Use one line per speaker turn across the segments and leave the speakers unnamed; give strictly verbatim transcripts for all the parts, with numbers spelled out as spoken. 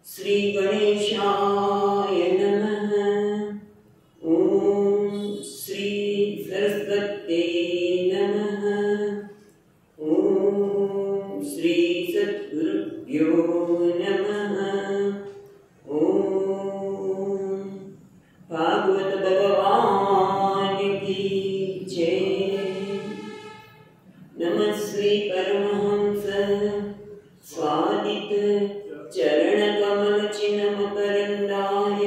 श्री गणेशाय नमः। ओम श्री सरस्वत्यै नमः। ओम श्री सद्गुरुभ्यो नमः। ओम भागवत भगवान की जय। नमः श्री परमहंस स्वादित चरण कमल चिन्ह करंदाय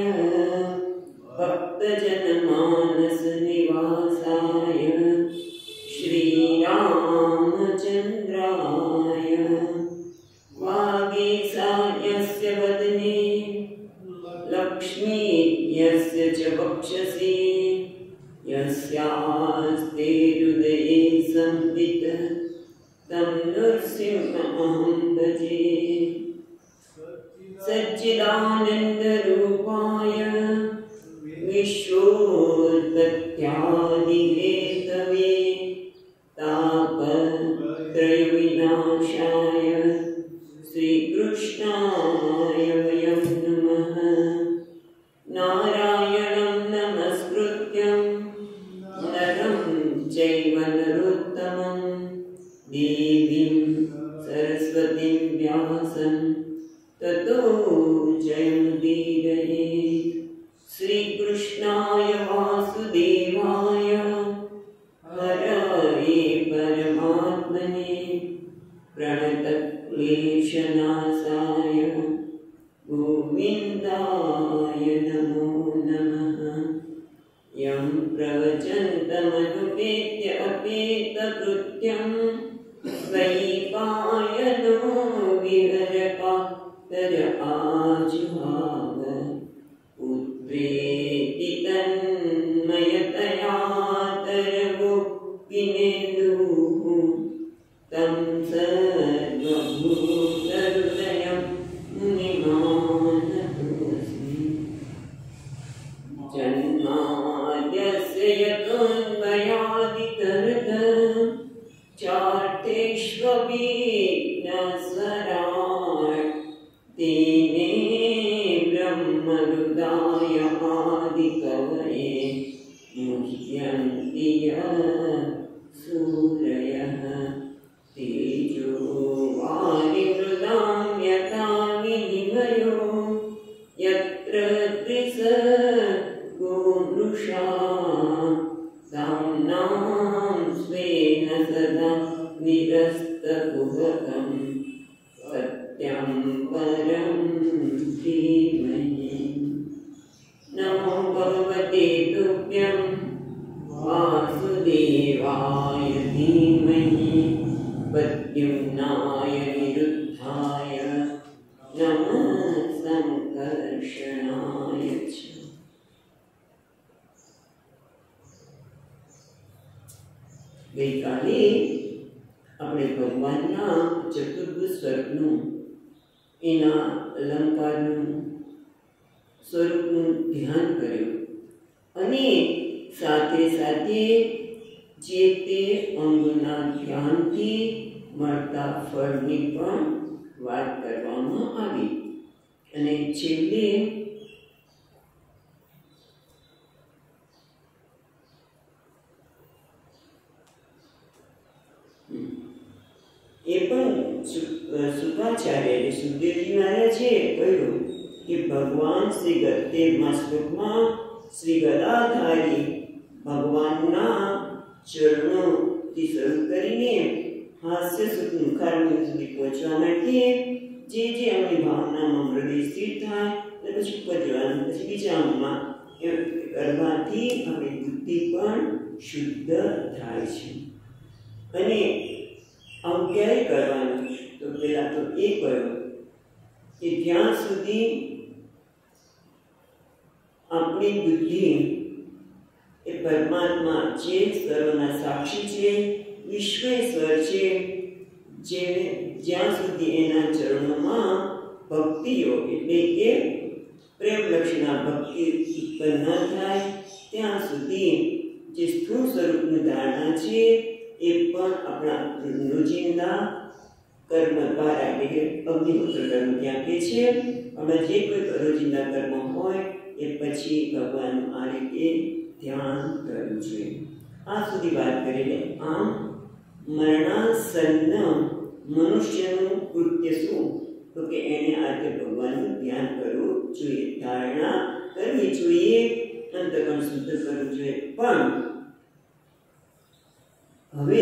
भक्तजन मानस निवासाय श्री रामचंद्राय वागीसायस्य वदने लक्ष्मी यस्य च वक्षसि यस्यास्ते हृदये संवित तं नृसिंहमहं भजे। सच्चिदानंद रूपाय विश्वोत्पत्त्यादिहेतवे तापत्रय विनाशाय श्रीकृष्णाय वयं नमः। नारायणं नमस्कृत्यं नरं चैव नरोत्तमं देवीं सरस्वतीं व्यासं ततो जयमुदीरयेत्। श्रीकृष्णाय वासुदेवाय हरये परमात्मने प्रणतक्लेशनाशाय गोविन्दाय नमो नमः। यं प्रवचन्तमनुपेत्य अपेतकृत्यं द्वैपायनो विहरपा तर आजुहाव पुत्रेति तन्मयतया तरवो विनेन्दुः तं सर्वभूतहृदयं मुनिमानतोऽस्मि। जन्माद्यस्य यतोऽन्वयादितरतः चार्थेष्वभिघ्नस्वराट् तेने ब्रह्महृदाय आदिकवये मुह्यन्ति यः सूरयः। तेजो वारिमृदां यथा विनिमयो यत्र त्रिसर्गो मृषा धाम्नां स्वेन सदा निरस्तकुहकम् सत्यं परं धीमहि। नमो भगवते तुभ्यं वासुदेवाय धीमहि प्रद्युम्नाय निरुद्धाय नमः संकर्षणाय च। गईकाले આપણે ભગવાનના ચતુર્ભુજ સ્વરૂપનું એના અલંકારનું સ્વરૂપનું ધ્યાન કર્યું અને સાથે સાથે જે તે અંગના ધ્યાનથી મળતા ફળની પણ વાત કરવામાં આવી અને છેલ્લે એ પણ શુક્રાચાર્ય એટલે સુખદેવજી મહારાજે કહ્યું કે ભગવાન શ્રી તેરમા શ્લોકમાં શ્રી ગદાધારી ભગવાનના ચરણોથી શરૂ કરીને હાસ્ય સુખ મુખારવિંદ સુધી પહોંચવા માટે જે જે આપણી ભાવનામાં હૃદય સ્થિર થાય અને પછી ઉપર જવાનું પછી બીજા અંગમાં એ કરવાથી આપણી બુદ્ધિ પણ શુદ્ધ થાય છે। અને આમ ક્યારે કરવાનું તો પહેલા તો એ કહ્યું કે જ્યાં સુધી આપણી બુદ્ધિ એ પરમાત્મા જે સર્વના સાક્ષી છે વિશ્વેશ્વર છે જે જ્યાં સુધી એના ચરણોમાં ભક્તિ યોગ એટલે કે પ્રેમ લક્ષણા ભક્તિ ઉત્પન્ન ન થાય ત્યાં સુધી જે સ્થૂળ સ્વરૂપની ધારણા છે એ પણ આપણા રોજિંદા કર્મ દ્વારા એટલે કે અગ્નિહોત્ર કર્મ ત્યાં કે છે અને જે કોઈ રોજિંદા કર્મ હોય એ પછી ભગવાનનું આ રીતે ધ્યાન કરવું જોઈએ. આ સુધી વાત કરીને આમ મરણાસન્ન મનુષ્યનું કૃત્ય શું? તો કે એને આજે ભગવાનનું ધ્યાન કરવું જોઈએ, ધારણા કરવી જોઈએ, અંતઃકરણ શુદ્ધ કરવું જોઈએ. પણ હવે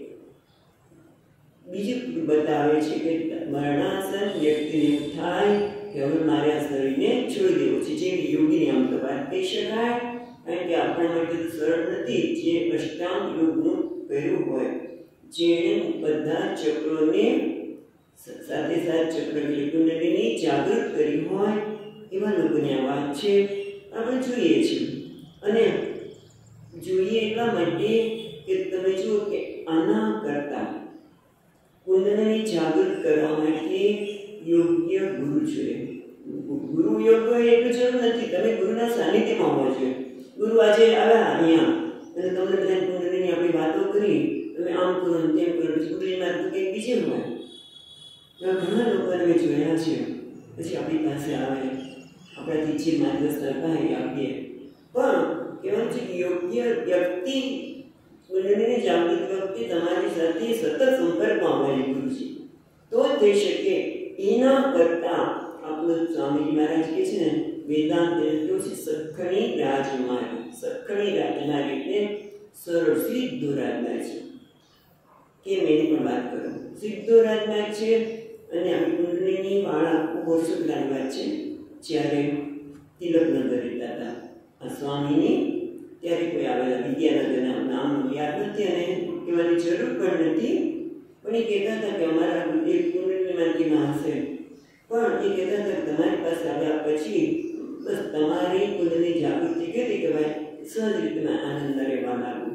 બીજું બતાવે છે કે મરણાસન વ્યક્તિને એવું થાય કે હવે મારે આ શરીરને છોડી દેવું છે. જે યોગીની આમ તો વાત કહી શકાય, કારણ કે આપણા માટે તો સરળ નથી. જે અષ્ટાંગ યોગનું કર્યું હોય, જેણે બધા ચક્રોને સાથે સાથે ચક્ર કુંડલીની જાગૃત કરી હોય, એવા લોકોની આ વાત છે. આપણે જોઈએ છીએ અને જોઈએ એટલા માટે કે તમે જુઓ કે આના કરતા કુંડલીની જાગૃત કરવા માટે યોગ્ય ગુરુ જોઈએ. ગુરુ યોગ્ય એટલું જરૂર નથી, તમે ગુરુના સાનિધ્યમાં હોવા જોઈએ. ગુરુ આજે આવ્યા અહીંયા અને તમને બધા કુંડલીની આપણી વાતો કરી, તમે આમ કરો તેમ કરો, પછી કુંડલીમાં તો કંઈક બીજે હોય. ઘણા લોકોને મેં જોયા છે, પછી આપણી પાસે આવે, આપણાથી જે માર્ગદર્શન થાય આપીએ. પણ કહેવાનું છે કે યોગ્ય વ્યક્તિ કુંડલીની જાગૃત વ્યક્તિ તમારી સાથે સતત સંપર્કમાં આવવાની ગુરુજી તો જ થઈ શકે. એના કરતાં આપણું સ્વામીજી મહારાજ કહે છે ને, વેદાંત એટલે સખણી રાજમાર્ગ. સખણી રાજમાર્ગ એટલે સરળ સીધો રાજમાર્ગ છે. કે મેં પણ વાત કરું, સીધો રાજમાર્ગ છે. અને આપણી કુંડલીની વાળા ખૂબ વર્ષો પહેલાની વાત છે, જ્યારે તિલકનગર રહેતા હતા આ સ્વામીની, ત્યારે કોઈ આવેલા વિદ્યાનગરના નામ યાદ નથી અને કહેવાની જરૂર પણ નથી. પણ એ કહેતા હતા કે અમારા એક કુંડલીમાંથી હશે, પણ એ કહેતા હતા કે તમારી પાસે આવ્યા પછી બસ તમારી કુંડલી જાગૃતિ કેવી કહેવાય, સહજ રીતના આનંદ રહેવા લાગુ.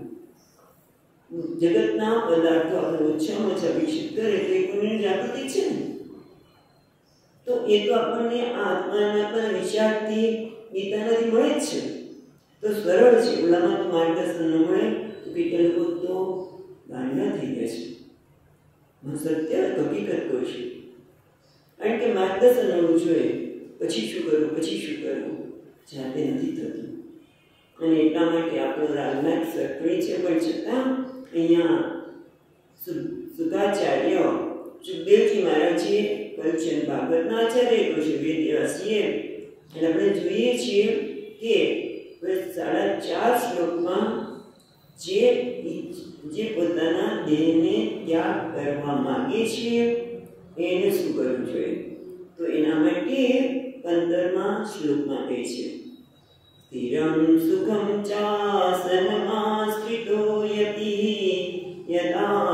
જગતના પદાર્થો આપણે ઓછામાં ઓછા વિકસિત કરે તો એ કુંડલીની જાગૃતિ છે ને. તો એ તો આપણને આ આત્માના પણ વિચારથી ગીતામાંથી મળે જ છે. તો સરળ છે. ઓલામાં તો માર્ગદર્શન ન મળે તો કેટલા લોકો તો ગાંડા થઈ ગયા છે. હું સત્ય હકીકત કહું છું. કારણ કે માર્ગદર્શન મળવું જોઈએ. પછી શું કરવું, પછી શું કરવું, જાતે નથી થતું. અને એટલા માટે આપણો રાજમાર્ગ સક્રિય છે. પણ છતાં અહીંયા સુધાચાર્ય સુખદેવજી મહારાજે કહ્યું છે, ભાગવતના આચાર્ય કહ્યું છે, વેદવ્યાસીએ. અને આપણે જોઈએ છીએ કે સાડા ચાર શ્લોકમાં જે જે પોતાના દેહને ત્યાગ કરવા માંગે છે એને શું કરવું જોઈએ? તો એના માટે પંદરમા શ્લોકમાં કહે છે, સ્થિરમ સુખમ ચાસનમાશ્રિતો યતિ યદા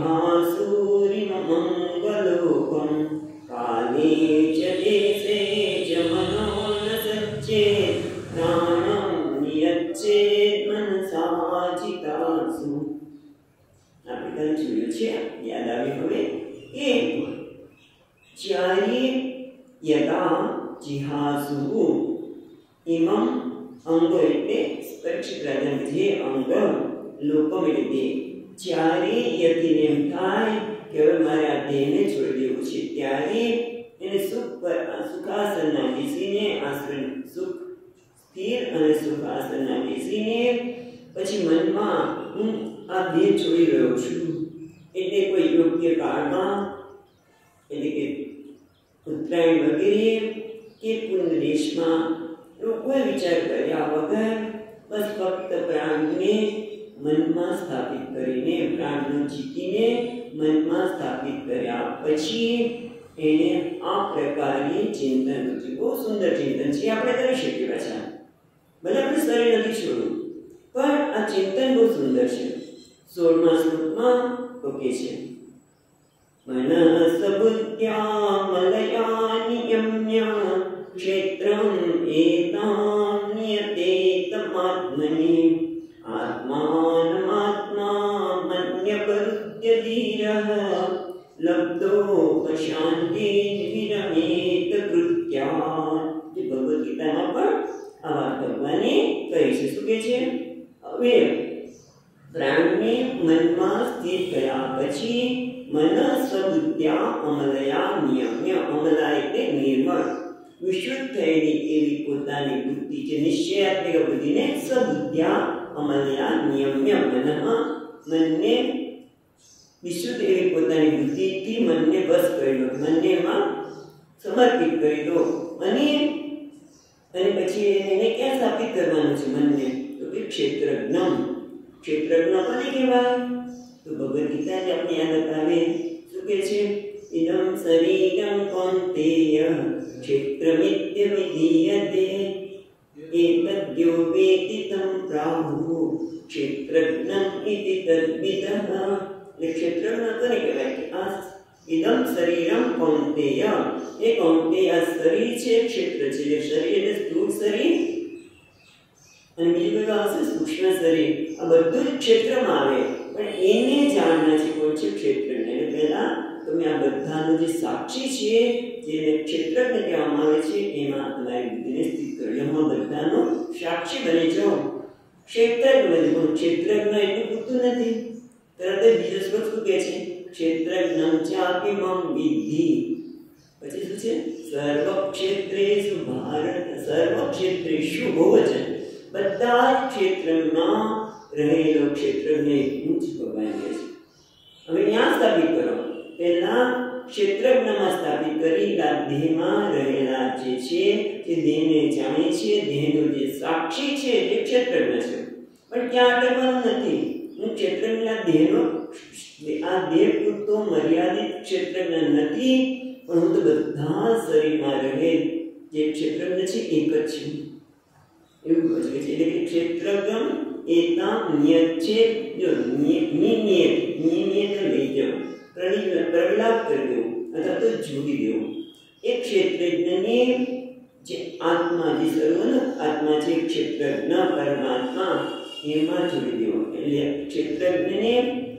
જિહાસુરિમંગલોકમ કાલે ચ દેશે ચ મનો ન સચ્ચેત પ્રાણમ નિયચ્ચેત મનસા ચિતાસુ. આપણે કાલે જોયું છે, યાદ આવે હવે કે જ્યારે યદા જિહાસુ ઇમમ અંગ એટલે પરીક્ષિત રાજાને જે અંગ લોકમ એટલે જ્યારે યતિને એમ થાય કે હવે મારે આ દેહને છોડી દેવું છે, ત્યારે એને સુખ પર સુખાસનના બેસીને આસન સુખ સ્થિર અને સુખાસનના બેસીને પછી મનમાં હું આ દેહ છોડી રહ્યો છું એટલે કોઈ યોગ્ય કાળમાં, એટલે કે ઉત્તરાયણ વગેરે કે પુનર્દેશમાં કોઈ વિચાર કર્યા વગર બસ ફક્ત પ્રાણને મનમાં સ્થાપિત કરીને, પ્રાણને જીતીને મનમાં સ્થાપિત કર્યા પછી એને આ પ્રકારની ચિંતન છે. બહુ સુંદર ચિંતન છે, આપણે કરી શકીએ. પાછા ભલે આપણે શરીર નથી છોડવું, પણ આ ચિંતન બહુ સુંદર છે. સોળમા શ્લોકમાં કહે છે, મનસ બુદ્ધ્યા મલયા નિયમ્ય ક્ષેત્રમ એતામ નિયતેતમાત્મનિ આત્માનમાત્મામન્યપરુદ્ય ધીરઃ લબ્ધો શાંતિર્વિરમેત કૃત્યા. જે ભગવદ્ ગીતામાં પણ આ વાત ભગવાને કહી છે. શું કહે છે? હવે પ્રાણને મનમાં સ્થિર કર્યા પછી મન સ્વબુદ્ધ્યા અમલયા નિયમ્ય અમલા એટલે નિર્મળ વિશુદ્ધ થયેલી એવી પોતાની બુદ્ધિ જે નિશ્ચયાત્મિક બુદ્ધિને સબુદ્ધ્યા અમલયા નિયમ્ય મનઃ મનને વિશુદ્ધ એવી પોતાની બુદ્ધિથી મનને વશ કરી લો મનને એમાં સમર્પિત કરી દો અને અને પછી એને ક્યાં સ્થાપિત કરવાનું છે મનને તો કે ક્ષેત્રજ્ઞ ક્ષેત્રજ્ઞ કોને કહેવાય તો ભગવદ ગીતાને આપણે યાદ આવે શું કહે છે ઇદમ શરીરમ કૌંતેય ક્ષેત્રમિત્ય વિધીયતે એતદ્યો વેતિ તમ પ્રાહુ ક્ષેત્રજ્ઞમ ઇતિ તદ્વિદઃ એટલે ક્ષેત્રજ્ઞ કોને કહેવાય કે આ ઇદમ શરીરમ કૌંતેય એ કૌંતેય આ શરીર છે ક્ષેત્ર છે એટલે શરીર એટલે સ્થૂળ શરીર અને બીજું કયું આવશે સૂક્ષ્મ શરીર આ બધું જ ક્ષેત્રમાં આવે પણ એને જાણના છે કોણ છે ક્ષેત્રજ્ઞ એટલે પહેલા તમે આ બધાનો જે સાક્ષી છે જેને ક્ષેત્રજ્ઞ કહેવામાં આવે છે એમાં તમારી બુદ્ધિને સ્થિત કરો એમાં બધાનો સાક્ષી બની જાઓ ક્ષેત્રજ્ઞ બની પણ ક્ષેત્રજ્ઞ એટલું પૂરતું નથી તરત જ બીજો શ્લોક શું કહે છે ક્ષેત્રજ્ઞમ ચાપી મમ વિદ્ધિ પછી શું છે સર્વ ક્ષેત્રેષુ ભારત સર્વ ક્ષેત્રેષુ બહુવચન બધા જ ક્ષેત્રમાં રહેલો ક્ષેત્રજ્ઞ હું જ ભગવાન કહે છે હવે ત્યાં સ્થાપિત કરો પહેલા ક્ષેત્રજ્ઞમાં સ્થાપિત કરી આ દેહમાં રહેલા જે છે જે દેહને જાણે છે દેહનો જે સાક્ષી છે એ ક્ષેત્રજ્ઞ છે પણ ત્યાં અટકવાનું નથી હું ક્ષેત્રજ્ઞના દેહનો આ દેહ પૂરતો મર્યાદિત ક્ષેત્રજ્ઞ નથી પણ હું તો બધા શરીરમાં રહેલ જે ક્ષેત્રજ્ઞ છે એક જ છું એવું કહે છે એટલે કે ક્ષેત્રજ્ઞ એતા નિયત છે જો નિયત નિયત લઈ જાઓ પ્રવિલાપ કરી દેવું અથવા તો જોડી દેવું એ ક્ષેત્રજ્ઞને જે આત્મા જે સર્વનો આત્મા છે ક્ષેત્રજ્ઞ પરમાત્મા એમાં જોડી દેવો એટલે ક્ષેત્રજ્ઞને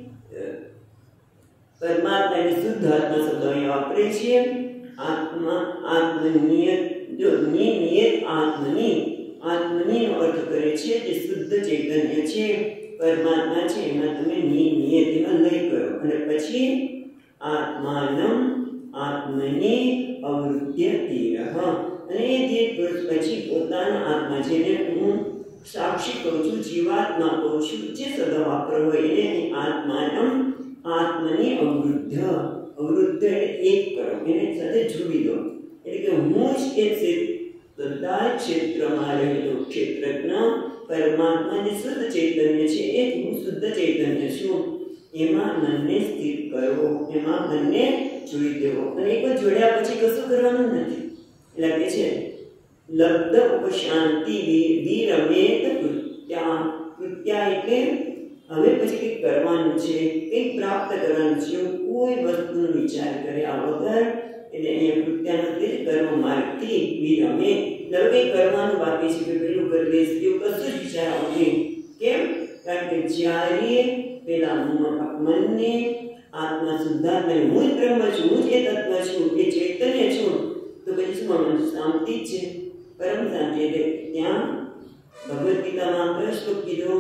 પરમાત્મા એટલે શુદ્ધ આત્મા શબ્દ અહીં વાપરે છે આત્મા આત્મનિયત જો નિયત આત્મની આત્મની નો અર્થ કરે છે જે શુદ્ધ ચૈતન્ય છે પરમાત્મા છે એમાં તમે નિયતિમાં લઈ કરો અને પછી આત્માનમ આત્મની અવૃત્ય તીરહ અને એ જે પછી પોતાના આત્મા જેને હું સાક્ષી કહું છું જીવાત્મા કહું છું જે શબ્દ વાપરો હોય એને આત્માનમ આત્મની અવૃદ્ધ અવૃદ્ધ એટલે એક કરો એને સાથે જોડી દો એટલે કે હું જ એ છે બધા ક્ષેત્રમાં રહેલો ક્ષેત્રજ્ઞ પરમાત્મા જે શુદ્ધ ચૈતન્ય છે એ હું શુદ્ધ ચૈતન્ય છું એમાં મનને સ્થિર કરો એમાં મનને જોઈ દેવો અને એક વાર જોડ્યા પછી કશું કરવાનું નથી એટલે કે છે લબ્ધ ઉપશાંતિ વિરમેત કૃત્યા કૃત્યા એટલે હવે પછી કંઈક કરવાનું છે કંઈક પ્રાપ્ત કરવાનું છે કોઈ વસ્તુનો વિચાર કર્યા વગર એટલે અહીંયા કૃત્યાનો તે કર્મ માર્ગથી વિરમે એટલે કંઈક કરવાનું બાકી છે કે પેલું કરી લઈશ એવું કશું જ વિચાર આવશે કેમ કારણ કે જ્યારે પેલા મનને આત્મા શુદ્ધાત્મા હું જ બ્રહ્મ છું હું જ એ તત્વ છું એ ચૈતન્ય છું તો પછી શું મન શાંતિ જ છે પરમ શાંતિ એટલે ત્યાં ભગવદ્ ગીતામાં કયો શ્લોક કીધો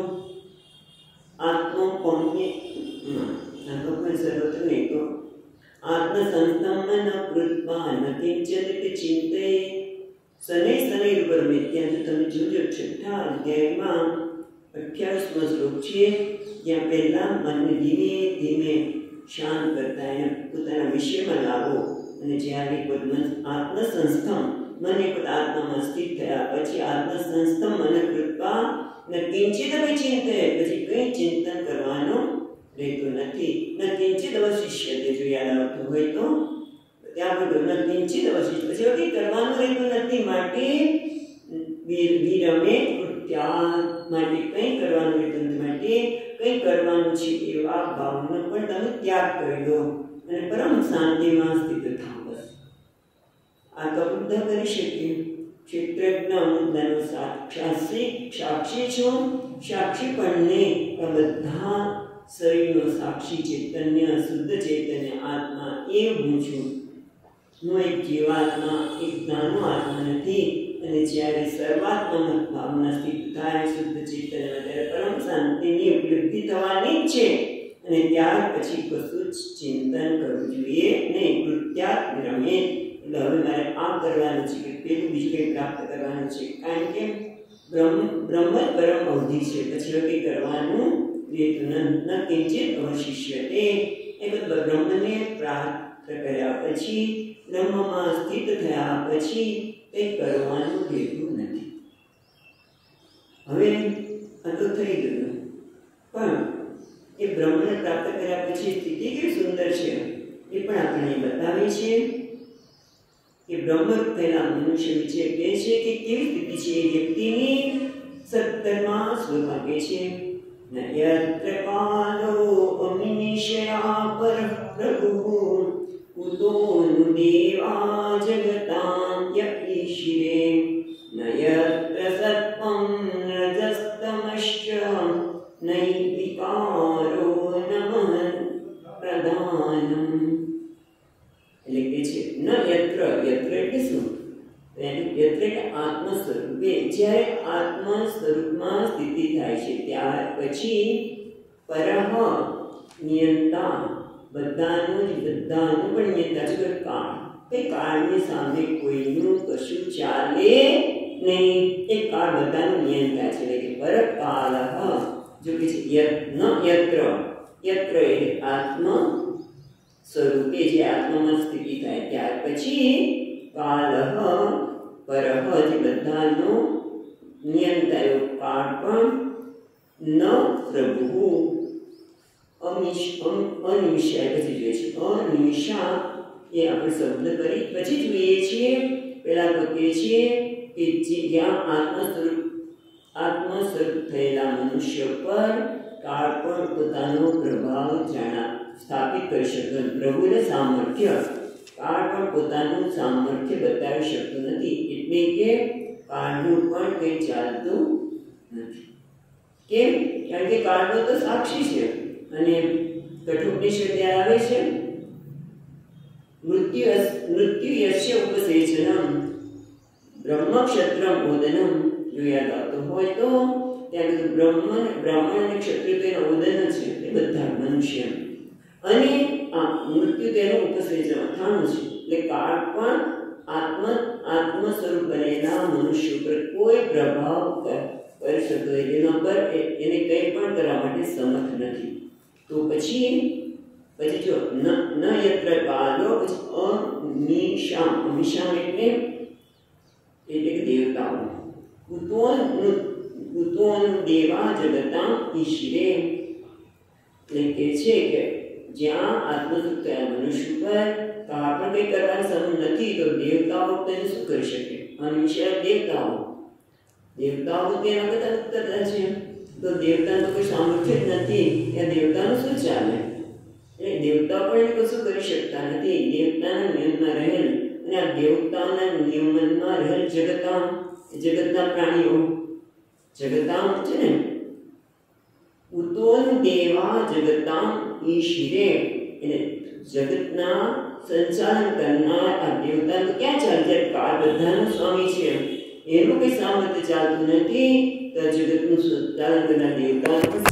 આત્મો કોમ્ય ભગવાન સર્વત્ર નહીં તો આત્મસંતમન કૃત્વા ન કિંચિત ચિંતે શનૈ શનૈ ઉપર ત્યાં જો તમે જોજો છઠ્ઠા અધ્યાયમાં અઠ્યાવીસમો શ્લોક છે જ્યાં પહેલા મનને ધીમે ધીમે શાંત કરતા એને પોતાના વિષયમાં લાવો અને જ્યારે કોઈ આત્મસંસ્થમ મન એક આત્મામાં સ્થિત થયા પછી આત્મસંસ્થમ મન કૃત્વા ન કિંચિત ચિંતે પછી કંઈ ચિંતન કરવાનું રહેતું નથી ન કિંચિત અવશિષ્ય તે જો યાદ આવતું હોય તો ત્યાં બધું ન કિંચિત અવશિષ્ય પછી કંઈ કરવાનું રહેતું નથી માટે વિરમે ત્યાં માટે કંઈ કરવાનું રહેતું નથી માટે કંઈ કરવાનું છે એવા ભાવનો પણ તમે ત્યાગ કરી દો અને પરમ શાંતિમાં સ્થિત થાવ બસ આ કબૂલ કરી શકીએ ક્ષેત્રજ્ઞ મુદ્દાનો સાક્ષી સાક્ષી છો સાક્ષીપણને આ બધા શરીરનો સાક્ષી ચૈતન્ય શુદ્ધ ચૈતન્ય આત્મા એ હું છું હું એક જીવાત્મા એક જ્ઞાનો આત્મા નથી અને જ્યારે સર્વાત્મક ભાવના સ્થિત થાય શુદ્ધ ચૈતન્ય ત્યારે પરમ શાંતિની ઉપલબ્ધિ થવાની જ છે અને ત્યાર પછી કશું જ ચિંતન કરવું જોઈએ નહીં. કૃત્યાત વિરમે, એટલે હવે મારે આ કરવાનું છે કે પેલું બીજું કંઈ પ્રાપ્ત કરવાનું છે, કારણ કે બ્રહ્મ બ્રહ્મ જ પરમ અવધિ છે, પછી હવે કંઈ કરવાનું રહેતું ન કિંચિત અવશિષ્યતે. એ બધા બ્રહ્મને પ્રાપ્ત કર્યા પછી, બ્રહ્મમાં સ્થિત થયા પછી કંઈ કરવાનું રહેતું નથી. હવે આ તો થઈ ગયું, પણ એ બ્રહ્મને પ્રાપ્ત કર્યા પછી સ્થિતિ કેવી સુંદર છે એ પણ આપણે બતાવે છે. કે બ્રહ્મ થયેલા મનુષ્ય વિશે કહે છે કે કેવી સ્થિતિ છે એ વ્યક્તિની. સત્તરમાં શ્લોકમાં કહે છે, ન યત્ર કાલો અમિનિશયા પર પ્રભુ ઉતો नु દેવા જગતાં ય ઈશિરે ન યત્ર સત્વં રજસ્તમશ્ચ નૈવિકારો નમઃ પ્રધાનમ. એટલે કે છે ન યત્ર, યત્ર એટલે શું? યત્ર એટલે આત્મ સ્વરૂપે, જ્યારે આત્મા સ્વરૂપમાં સ્થિતિ થાય છે ત્યાર પછી પરહ નિયંતા, બધાનું જ બધાનું પણ નિયંતા છે. કાળ, એ કાળની સામે કોઈનું કશું ચાલે નહીં, એ કાળ બધાનું નિયંતા છે. એટલે કે પર કાલ, જો કે છે ન યત્ર, યત્ર એટલે આત્મ સ્વરૂપે જે આત્મામાં સ્થિતિ થાય ત્યાર પછી કાલ પરહ, જે બધાનો નિયંતા એવો કાળ પણ ન પ્રભુ અનિશ અનિશા, પછી જોઈએ છે અનિશા, એ આપણે શબ્દ કરી પછી જોઈએ છીએ. પહેલા તો કહે છીએ કે જ્યાં આત્મ સ્વરૂપ આત્મ સ્વરૂપ થયેલા મનુષ્ય પર કાળ પણ પોતાનો પ્રભાવ જાણા સ્થાપિત કરી શકતો. પ્રભુને સામર્થ્ય, કાળ પણ પોતાનું સામર્થ્ય બતાવી શકતું નથી, એટલે કે કાળનું પણ કંઈ ચાલતું નથી. કેમ? કારણ કે કાળનો તો સાક્ષી છે. અને કઠોપનિષદ ત્યાં આવે છે, મૃત્યુ મૃત્યુ યસ્ય ઉપસેચનમ બ્રહ્મ ક્ષત્રમ ઓદનમ. જો યાદ આવતું હોય તો ત્યાં બધું બ્રહ્મ બ્રાહ્મણ અને ક્ષત્રિય તેના ઓદન છે, એ બધા મનુષ્ય, અને આ મૃત્યુ તેનું ઉપસેચન અથાણું છે. એટલે કાળ પણ આત્મ આત્મ સ્વરૂપ બનેલા મનુષ્ય પર કોઈ પ્રભાવ કરી શકતો એના પર એને કંઈ પણ કરવા માટે સમર્થ નથી. તો પછી પછી જો ન ન યત્ર કાલો, પછી અનિશામ, અનિશામ એટલે એટલે કે દેવતાઓ. ઉતોન ઉતોન દેવા જગતાં ઈશિરે, એટલે કે છે કે જ્યાં આત્મસ્વરૂપ થયા મનુષ્ય પર કાળ પણ કંઈ કરવાનું સમર્થ નથી, તો દેવતાઓ તેને શું કરી શકે? અનિશા દેવતાઓ, દેવતાઓ તેના કરતા ઉત્તર છે. તો દેવતાનું તો કોઈ સામર્થ્ય જ નથી, ત્યાં દેવતાનું શું ચાલે? એટલે દેવતા પણ એને કશું કરી શકતા નથી. દેવતાના નિયમમાં રહેલ, અને આ દેવતાના નિયમનમાં રહેલ જગતા, જગતના પ્રાણીઓ, જગતા છે ને, ઉતોન દેવા જગતા ઈશિરે, એટલે જગતના સંચાલન કરનાર આ દેવતા તો ક્યાં ચાલે? કાળ બધાનો સ્વામી છે, એનું કંઈ સામર્થ્ય ચાલતું નથી, તો જગતનું સંચાલન કરનાર દેવતાનું